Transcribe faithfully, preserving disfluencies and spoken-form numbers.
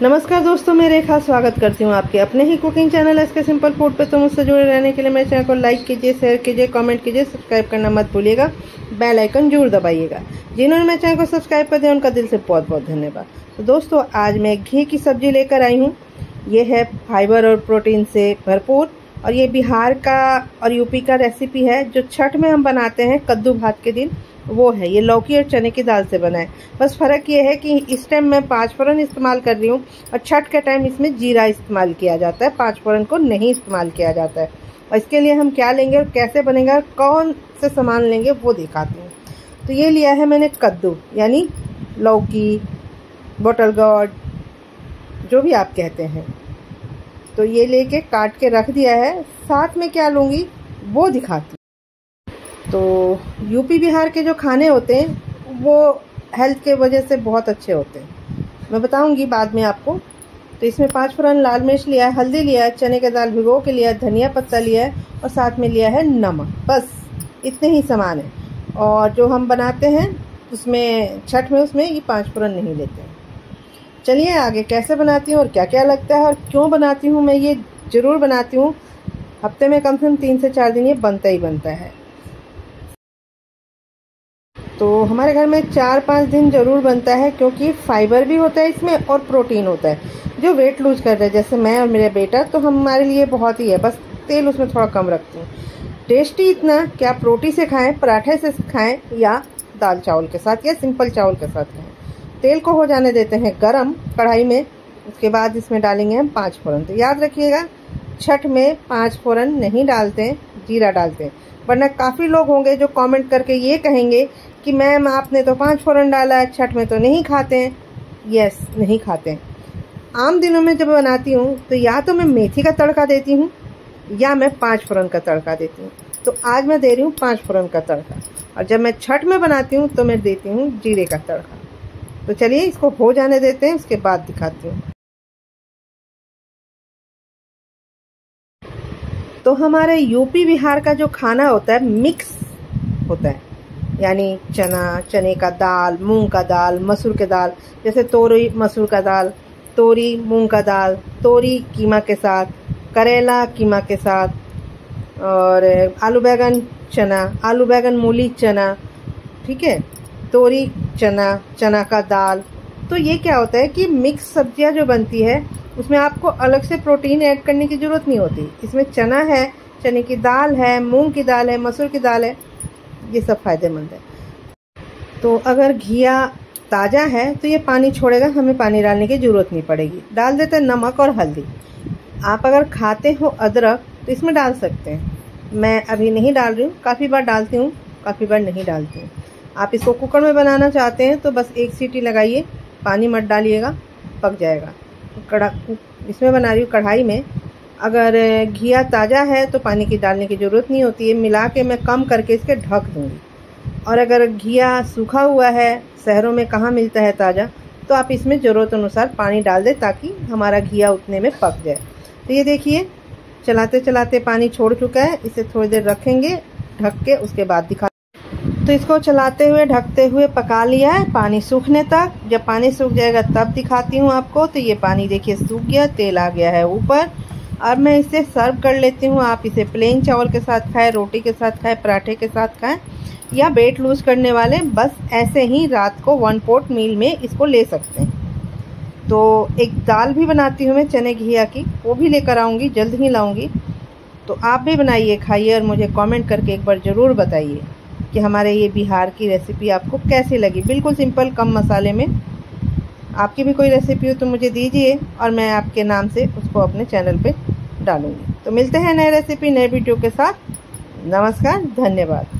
नमस्कार दोस्तों, मैं रेखा स्वागत करती हूँ आपके अपने ही cooking channel SK simple food पे। तो मुझसे जुड़े रहने के लिए मेरे चैनल को लाइक कीजिए, शेयर कीजिए, कमेंट कीजिए, सब्सक्राइब करना मत भूलिएगा, बेल आइकन जरूर दबाइएगा। जिन्होंने मेरे चैनल को सब्सक्राइब कर दिया उनका दिल से बहुत बहुत धन्यवाद। तो दोस्तों, आज मैं घी की सब्जी लेकर आई हूँ। ये है फाइबर और प्रोटीन से भरपूर, और ये बिहार का और यूपी का रेसिपी है जो छठ में हम बनाते हैं कद्दू भात के दिन। वो है ये लौकी और चने की दाल से बना है। बस फ़र्क ये है कि इस टाइम मैं पाँच फोरन इस्तेमाल कर रही हूँ और छठ के टाइम इसमें जीरा इस्तेमाल किया जाता है, पाँच फोरन को नहीं इस्तेमाल किया जाता है। और इसके लिए हम क्या लेंगे और कैसे बनेगा, कौन से सामान लेंगे वो दिखाती हूँ। तो ये लिया है मैंने कद्दू, यानी लौकी, बॉटल गॉर्ड, जो भी आप कहते हैं। तो ये लेके काट के रख दिया है। साथ में क्या लूँगी वो दिखाती हूँ। तो यूपी बिहार के जो खाने होते हैं वो हेल्थ के वजह से बहुत अच्छे होते हैं, मैं बताऊंगी बाद में आपको। तो इसमें पाँच फोरन लाल मिर्च लिया है, हल्दी लिया है, चने का दाल भिगो के लिया है, धनिया पत्ता लिया है और साथ में लिया है नमक। बस इतने ही सामान है। और जो हम बनाते हैं उसमें छठ में उसमें ये पाँच फोरन नहीं लेते हैं। चलिए आगे कैसे बनाती हूँ और क्या क्या लगता है और क्यों बनाती हूँ। मैं ये ज़रूर बनाती हूँ, हफ्ते में कम से कम तीन से चार दिन ये बनता ही बनता है। तो हमारे घर में चार पाँच दिन ज़रूर बनता है, क्योंकि फाइबर भी होता है इसमें और प्रोटीन होता है। जो वेट लूज कर रहे हैं जैसे मैं और मेरा बेटा, तो हमारे लिए बहुत ही है। बस तेल उसमें थोड़ा कम रखती हूँ। टेस्टी इतना कि आप रोटी से खाएं, पराठे से खाएं या दाल चावल के साथ या सिंपल चावल के साथ खाएं। तेल को हो जाने देते हैं गरम कढ़ाई में। उसके बाद इसमें डालेंगे हम पाँच फोरन। तो याद रखिएगा, छठ में पाँच फोरन नहीं डालते हैं, जीरा डालते हैं। वरना काफ़ी लोग होंगे जो कमेंट करके ये कहेंगे कि मैम आपने तो पाँच फोरन डाला है, छठ में तो नहीं खाते हैं। यस, नहीं खाते हैं। आम दिनों में जब बनाती हूँ तो या तो मैं मेथी का तड़का देती हूँ या मैं पाँच फोरन का तड़का देती हूँ। तो आज मैं दे रही हूँ पाँच फोरन का तड़का, और जब मैं छठ में बनाती हूँ तो मैं देती हूँ जीरे का तड़का। तो चलिए इसको हो जाने देते हैं, उसके बाद दिखाती हूँ। तो हमारे यूपी बिहार का जो खाना होता है मिक्स होता है, यानी चना, चने का दाल, मूंग का दाल, मसूर के दाल, जैसे तोरी मसूर का दाल, तोरी मूंग का दाल, तोरी कीमा के साथ, करेला कीमा के साथ, और आलू बैगन चना, आलू बैगन मूली चना, ठीक है, तोरी चना, चना का दाल। तो ये क्या होता है कि मिक्स सब्जियां जो बनती है उसमें आपको अलग से प्रोटीन ऐड करने की ज़रूरत नहीं होती। इसमें चना है, चने की दाल है, मूंग की दाल है, मसूर की दाल है, ये सब फायदेमंद है। तो अगर घिया ताज़ा है तो ये पानी छोड़ेगा, हमें पानी डालने की ज़रूरत नहीं पड़ेगी। डाल देते हैं नमक और हल्दी। आप अगर खाते हो अदरक तो इसमें डाल सकते हैं। मैं अभी नहीं डाल रही हूँ, काफ़ी बार डालती हूँ, काफ़ी बार नहीं डालती हूँ। आप इसको कुकर में बनाना चाहते हैं तो बस एक सीटी लगाइए, पानी मत डालिएगा, पक जाएगा। कड़ा इसमें बना रही हूँ कढ़ाई में। अगर घिया ताज़ा है तो पानी की डालने की ज़रूरत नहीं होती है। मिला के मैं कम करके इसके ढक दूँगी। और अगर घिया सूखा हुआ है, शहरों में कहाँ मिलता है ताज़ा, तो आप इसमें ज़रूरत अनुसार पानी डाल दें ताकि हमारा घिया उतने में पक जाए। तो ये देखिए, चलाते चलाते पानी छोड़ चुका है। इसे थोड़ी देर रखेंगे ढक के, उसके बाद दिखा। तो इसको चलाते हुए ढकते हुए पका लिया है पानी सूखने तक। जब पानी सूख जाएगा तब दिखाती हूँ आपको। तो ये पानी देखिए सूख गया, तेल आ गया है ऊपर। अब मैं इसे सर्व कर लेती हूँ। आप इसे प्लेन चावल के साथ खाएं, रोटी के साथ खाएं, पराठे के साथ खाएं, या वेट लूज करने वाले बस ऐसे ही रात को वन पोर्ट मील में इसको ले सकते हैं। तो एक दाल भी बनाती हूँ मैं चने घिया की, वो भी लेकर आऊँगी, जल्द ही लाऊँगी। तो आप भी बनाइए, खाइए और मुझे कमेंट करके एक बार ज़रूर बताइए कि हमारे ये बिहार की रेसिपी आपको कैसी लगी। बिल्कुल सिंपल, कम मसाले में। आपकी भी कोई रेसिपी हो तो मुझे दीजिए और मैं आपके नाम से उसको अपने चैनल पे डालूंगी। तो मिलते हैं नए रेसिपी, नए वीडियो के साथ। नमस्कार, धन्यवाद।